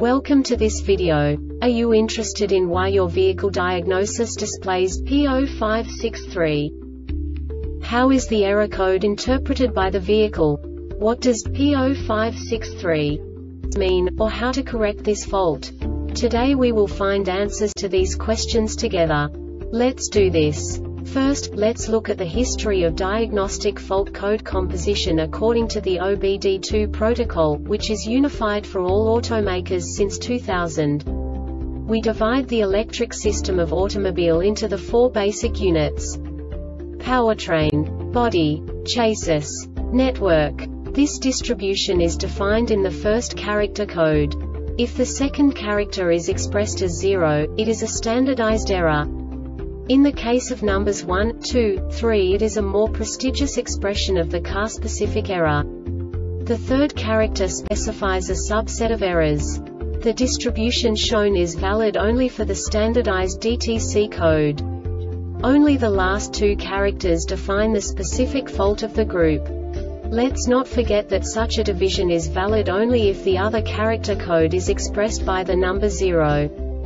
Welcome to this video. Are you interested in why your vehicle diagnosis displays P0563? How is the error code interpreted by the vehicle? What does P0563 mean, or how to correct this fault? Today we will find answers to these questions together. Let's do this. First, let's look at the history of diagnostic fault code composition according to the OBD2 protocol, which is unified for all automakers since 2000. We divide the electric system of automobile into the four basic units: powertrain, body, chassis, network. This distribution is defined in the first character code. If the second character is expressed as 0, it is a standardized error. In the case of numbers 1, 2, 3, it is a more prestigious expression of the car-specific error. The third character specifies a subset of errors. The distribution shown is valid only for the standardized DTC code. Only the last two characters define the specific fault of the group. Let's not forget that such a division is valid only if the other character code is expressed by the number 0.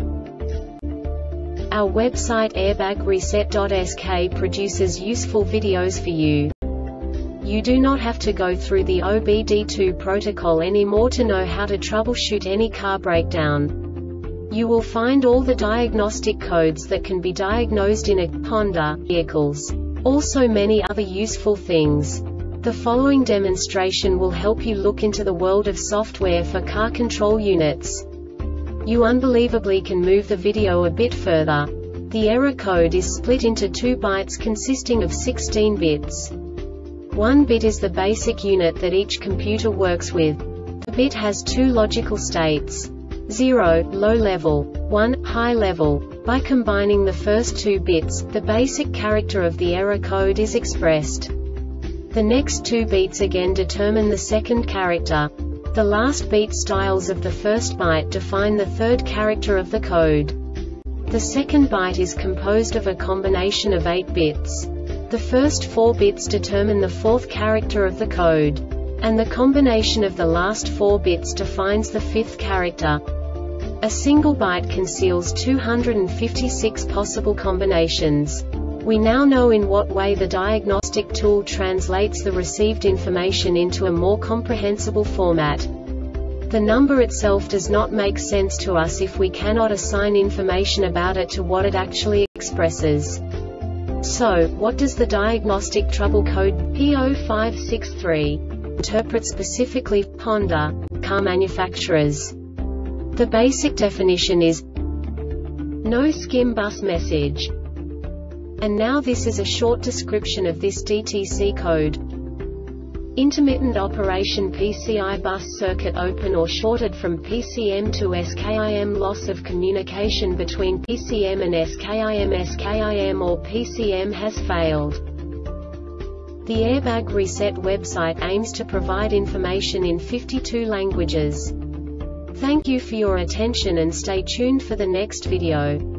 Our website airbagreset.sk produces useful videos for you. You do not have to go through the OBD2 protocol anymore to know how to troubleshoot any car breakdown. You will find all the diagnostic codes that can be diagnosed in a Honda vehicles. Also many other useful things. The following demonstration will help you look into the world of software for car control units. You unbelievably can move the video a bit further. The error code is split into 2 bytes consisting of 16 bits. 1 bit is the basic unit that each computer works with. The bit has 2 logical states: 0, low level, 1, high level. By combining the first 2 bits, the basic character of the error code is expressed. The next 2 beats again determine the second character. The last beat styles of the first byte define the third character of the code. The second byte is composed of a combination of 8 bits. The first 4 bits determine the fourth character of the code. And the combination of the last 4 bits defines the fifth character. A single byte conceals 256 possible combinations. We now know in what way the diagnostic tool translates the received information into a more comprehensible format. The number itself does not make sense to us if we cannot assign information about it to what it actually expresses. So, what does the diagnostic trouble code P0563 interpret specifically for Honda car manufacturers? The basic definition is no skim bus message. And now this is a short description of this DTC code. Intermittent operation PCI bus circuit open or shorted from PCM to SKIM, loss of communication between PCM and SKIM or PCM has failed. The Airbag Reset website aims to provide information in 52 languages. Thank you for your attention and stay tuned for the next video.